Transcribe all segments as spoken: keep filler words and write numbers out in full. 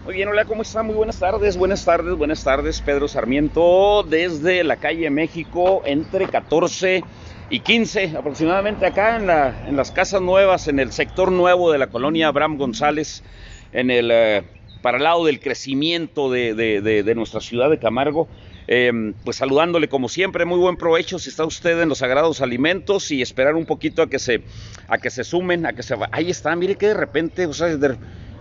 Muy bien, hola, ¿cómo está? Muy buenas tardes, buenas tardes, buenas tardes. Pedro Sarmiento desde la calle México, entre catorce y quince, aproximadamente acá en, la, en las casas nuevas, en el sector nuevo de la colonia Abraham González, en el, eh, para el lado del crecimiento de, de, de, de nuestra ciudad de Camargo. Eh, pues saludándole como siempre, muy buen provecho si está usted en los sagrados alimentos y esperar un poquito a que se, a que se sumen, a que se... Ahí está, mire que de repente, o sea, de...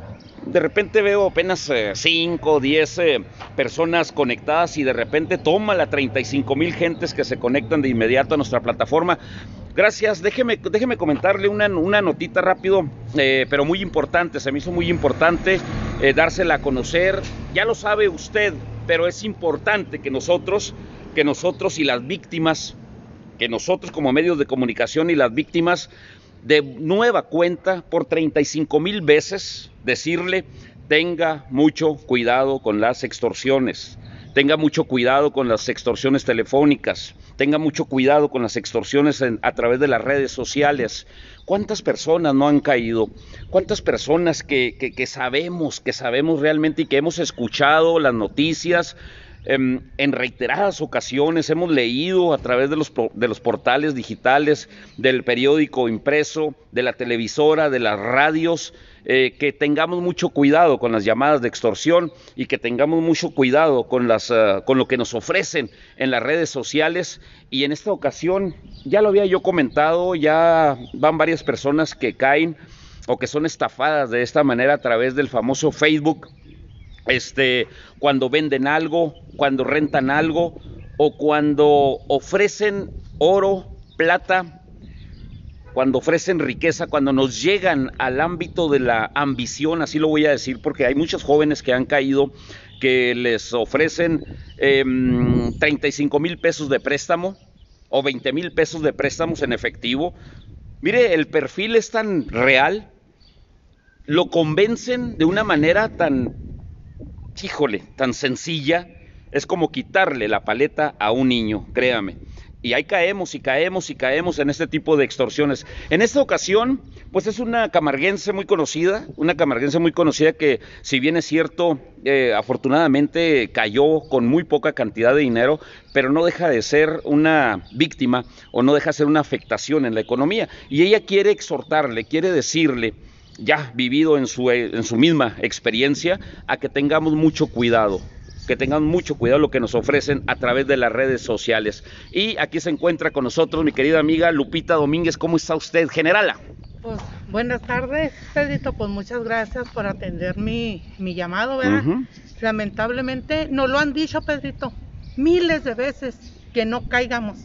De repente veo apenas cinco, diez personas conectadas y de repente toma la treinta y cinco mil gentes que se conectan de inmediato a nuestra plataforma. Gracias, déjeme, déjeme comentarle una, una notita rápido, eh, pero muy importante, se me hizo muy importante eh, dársela a conocer. Ya lo sabe usted, pero es importante que nosotros, que nosotros y las víctimas, que nosotros como medios de comunicación y las víctimas, de nueva cuenta, por treinta y cinco mil veces, decirle: tenga mucho cuidado con las extorsiones, tenga mucho cuidado con las extorsiones telefónicas, tenga mucho cuidado con las extorsiones en, a través de las redes sociales. ¿Cuántas personas no han caído? ¿Cuántas personas que, que, que sabemos, que sabemos realmente y que hemos escuchado las noticias? En, en reiteradas ocasiones hemos leído a través de los, de los portales digitales, del periódico impreso, de la televisora, de las radios, eh, que tengamos mucho cuidado con las llamadas de extorsión y que tengamos mucho cuidado con, las, uh, con lo que nos ofrecen en las redes sociales. Y en esta ocasión, ya lo había yo comentado, ya van varias personas que caen o que son estafadas de esta manera a través del famoso Facebook. Este, cuando venden algo, cuando rentan algo o cuando ofrecen oro, plata, cuando ofrecen riqueza, cuando nos llegan al ámbito de la ambición, así lo voy a decir, porque hay muchos jóvenes que han caído, que les ofrecen eh, treinta y cinco mil pesos de préstamo o veinte mil pesos de préstamos en efectivo. Mire, el perfil es tan real, lo convencen de una manera tan... híjole, tan sencilla, es como quitarle la paleta a un niño, créame. Y ahí caemos y caemos y caemos en este tipo de extorsiones. En esta ocasión, pues es una camarguense muy conocida, una camarguense muy conocida que, si bien es cierto, eh, afortunadamente cayó con muy poca cantidad de dinero, pero no deja de ser una víctima o no deja de ser una afectación en la economía. Y ella quiere exhortarle, quiere decirle, ya vivido en su, en su misma experiencia, a que tengamos mucho cuidado, que tengamos mucho cuidado lo que nos ofrecen a través de las redes sociales. Y aquí se encuentra con nosotros mi querida amiga Lupita Domínguez. ¿Cómo está usted, generala? Pues buenas tardes, Pedrito, pues muchas gracias por atender mi, mi llamado, ¿verdad? Uh-huh. Lamentablemente nos lo han dicho, Pedrito, miles de veces, que no caigamos.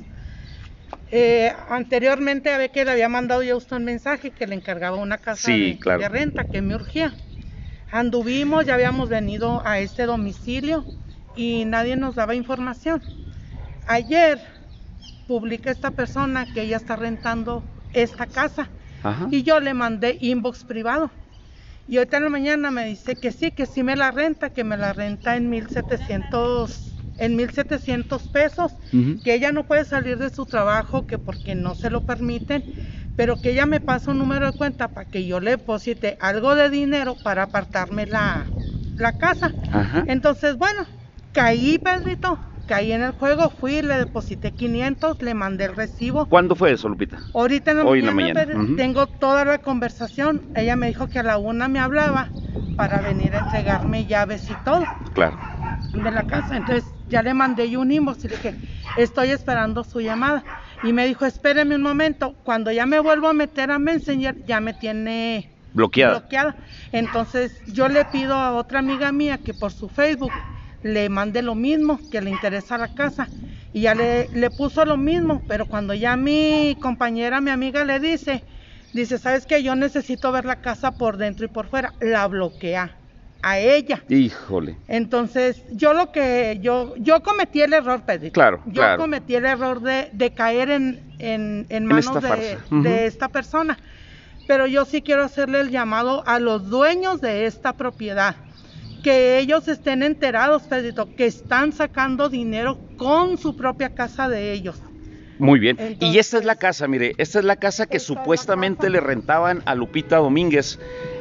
Eh, anteriormente a ver que le había mandado yo a usted un mensaje que le encargaba una casa sí, de, claro. de renta que me urgía. Anduvimos, ya habíamos venido a este domicilio y nadie nos daba información. Ayer publica esta persona que ella está rentando esta casa. Ajá. Y yo le mandé inbox privado. Y ahorita en la mañana me dice que sí, que sí me la renta, que me la renta en mil setecientos en mil setecientos pesos, uh-huh. Que ella no puede salir de su trabajo, que porque no se lo permiten, pero que ella me pasa un número de cuenta para que yo le deposite algo de dinero para apartarme la, la casa. Uh-huh. Entonces, bueno, caí, Pedrito, caí en el juego, fui, le deposité quinientos, le mandé el recibo. ¿Cuándo fue eso, Lupita? Ahorita en la Hoy mañana, en la mañana. Uh-huh. Tengo toda la conversación. Ella me dijo que a la una me hablaba para venir a entregarme llaves y todo. Claro. De la casa. Entonces ya le mandé yo un inbox y le dije, estoy esperando su llamada. Y me dijo, espéreme un momento, cuando ya me vuelvo a meter a Messenger, ya me tiene bloqueada. bloqueada. Entonces yo le pido a otra amiga mía que por su Facebook le mande lo mismo, que le interesa la casa. Y ya le, le puso lo mismo, pero cuando ya mi compañera, mi amiga le dice, dice, ¿sabes qué? Yo necesito ver la casa por dentro y por fuera. La bloquea a ella. Híjole. Entonces, yo lo que, yo yo cometí el error, Pedro. Claro, Yo claro. cometí el error de, de caer en, en, en manos en esta de, farsa. Uh-huh. de esta persona. Pero yo sí quiero hacerle el llamado a los dueños de esta propiedad. Que ellos estén enterados, Pedrito, que están sacando dinero con su propia casa de ellos. Muy bien. Entonces, y esta es la casa, mire, esta es la casa que supuestamente casa. le rentaban a Lupita Domínguez.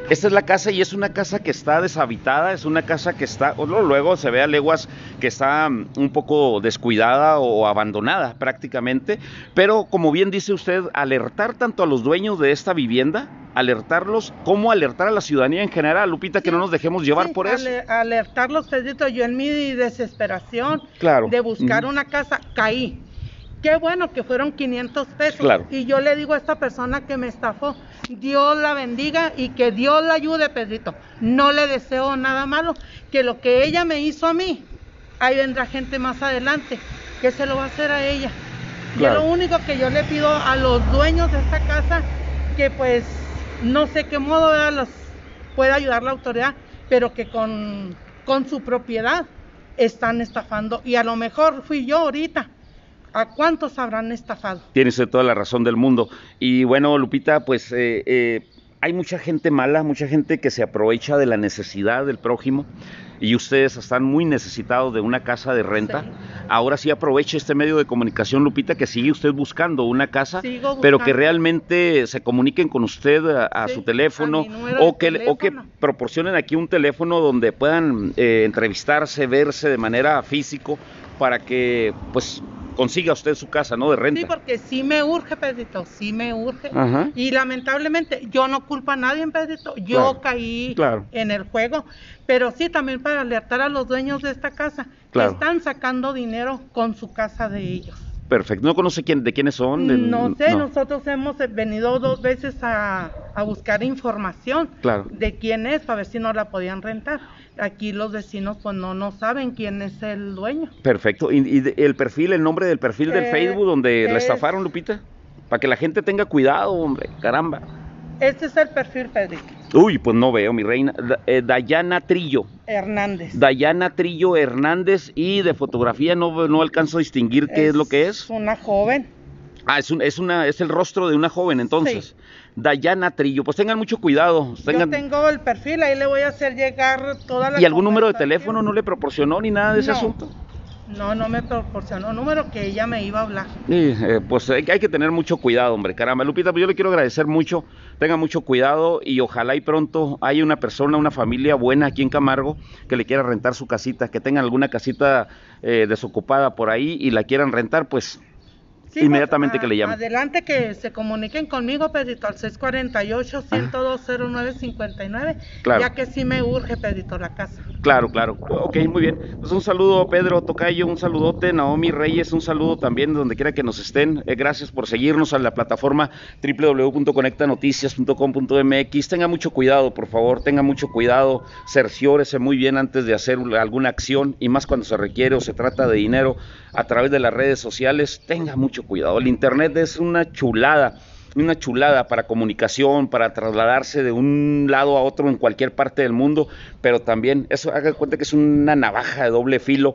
Esta es la casa y es una casa que está deshabitada, es una casa que está, luego se ve a leguas que está un poco descuidada o abandonada prácticamente, pero como bien dice usted, alertar tanto a los dueños de esta vivienda, alertarlos, como alertar a la ciudadanía en general, Lupita, sí, que no nos dejemos llevar sí, por eso. Alertarlos, Pedrito, yo en mi desesperación claro. de buscar uh-huh. una casa, caí. Qué bueno que fueron quinientos pesos. Claro. Y yo le digo a esta persona que me estafó, Dios la bendiga y que Dios la ayude, Pedrito. No le deseo nada malo, que lo que ella me hizo a mí, ahí vendrá gente más adelante, que se lo va a hacer a ella. Claro. Y lo único que yo le pido a los dueños de esta casa, que pues no sé qué modo ¿verdad? Los puede ayudar la autoridad, pero que con, con su propiedad están estafando. Y a lo mejor fui yo ahorita. ¿A cuántos habrán estafado? Tiene usted toda la razón del mundo. Y bueno, Lupita, pues eh, eh, hay mucha gente mala, mucha gente que se aprovecha de la necesidad del prójimo, y ustedes están muy necesitados de una casa de renta. Sí. Ahora sí aproveche este medio de comunicación, Lupita, que sigue usted buscando una casa, pero que realmente se comuniquen con usted a, a sí, su teléfono, a o, que, teléfono. o que proporcionen aquí un teléfono donde puedan eh, entrevistarse, verse de manera físico, para que pues consiga usted su casa, ¿no? De renta. Sí, porque sí me urge, Pedrito, sí me urge. Ajá. Y lamentablemente yo no culpo a nadie, Pedrito, yo claro. caí claro. en el juego, pero sí también para alertar a los dueños de esta casa, claro. que están sacando dinero con su casa de ellos. Perfecto, ¿no conoce quién, de quiénes son? De, no sé, no. nosotros hemos venido dos veces a, a buscar información claro. de quién es, para ver si no la podían rentar. Aquí los vecinos pues no, no saben quién es el dueño. Perfecto, ¿y, y el perfil, el nombre del perfil del eh, Facebook donde es... la estafaron, Lupita? Para que la gente tenga cuidado, hombre, caramba. Este es el perfil, Pedrito. Uy, pues no veo, mi reina. Eh, Dayana Trillo. Hernández. Dayana Trillo Hernández, y de fotografía no, no alcanzo a distinguir qué es, es lo que es. Es una joven. Ah, es, un, es, una, es el rostro de una joven, entonces. Sí. Dayana Trillo, pues tengan mucho cuidado. Tengan... Yo tengo el perfil, ahí le voy a hacer llegar toda la... ¿Y algún número de teléfono no le proporcionó ni nada de ese no. asunto? No, no me proporcionó número que ella me iba a hablar. Sí, eh, pues hay, hay que tener mucho cuidado, hombre, caramba. Lupita, pues yo le quiero agradecer mucho, tenga mucho cuidado y ojalá y pronto haya una persona, una familia buena aquí en Camargo que le quiera rentar su casita, que tengan alguna casita eh, desocupada por ahí y la quieran rentar, pues sí, inmediatamente pues, a, que le llamen. Adelante, que se comuniquen conmigo, Pedrito, al seis cuatro ocho, uno cero dos, cero nueve cinco nueve, claro. Ya que sí me urge, Pedrito, la casa. Claro, claro. Ok, muy bien. Pues un saludo, Pedro Tocayo, un saludote, Naomi Reyes, un saludo también donde quiera que nos estén. Eh, gracias por seguirnos a la plataforma doble u doble u doble u punto conecta noticias punto com punto m x. Tenga mucho cuidado, por favor, tenga mucho cuidado, cerciórese muy bien antes de hacer alguna acción, y más cuando se requiere o se trata de dinero a través de las redes sociales. Tenga mucho cuidado. El internet es una chulada. Una chulada para comunicación, para trasladarse de un lado a otro en cualquier parte del mundo, pero también, eso haga cuenta que es una navaja de doble filo,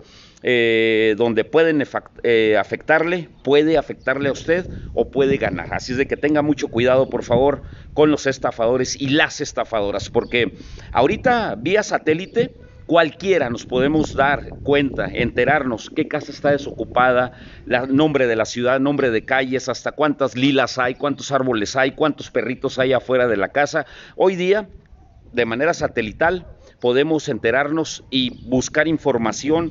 eh, donde pueden eh, afectarle, puede afectarle a usted o puede ganar. Así es de que tenga mucho cuidado, por favor, con los estafadores y las estafadoras, porque ahorita vía satélite cualquiera nos podemos dar cuenta, enterarnos qué casa está desocupada, el nombre de la ciudad, nombre de calles, hasta cuántas lilas hay, cuántos árboles hay, cuántos perritos hay afuera de la casa. Hoy día, de manera satelital, podemos enterarnos y buscar información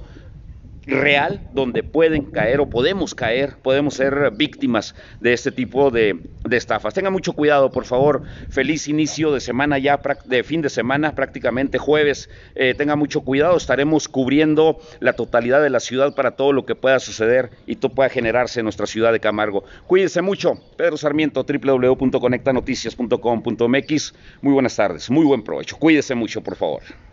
real donde pueden caer o podemos caer, podemos ser víctimas de este tipo de, de estafas. Tengan mucho cuidado, por favor. Feliz inicio de semana ya, de fin de semana, prácticamente jueves. Eh, tengan mucho cuidado, estaremos cubriendo la totalidad de la ciudad para todo lo que pueda suceder y todo pueda generarse en nuestra ciudad de Camargo. Cuídense mucho. Pedro Sarmiento, doble u doble u doble u punto conecta noticias punto com punto m x. Muy buenas tardes, muy buen provecho. Cuídense mucho, por favor.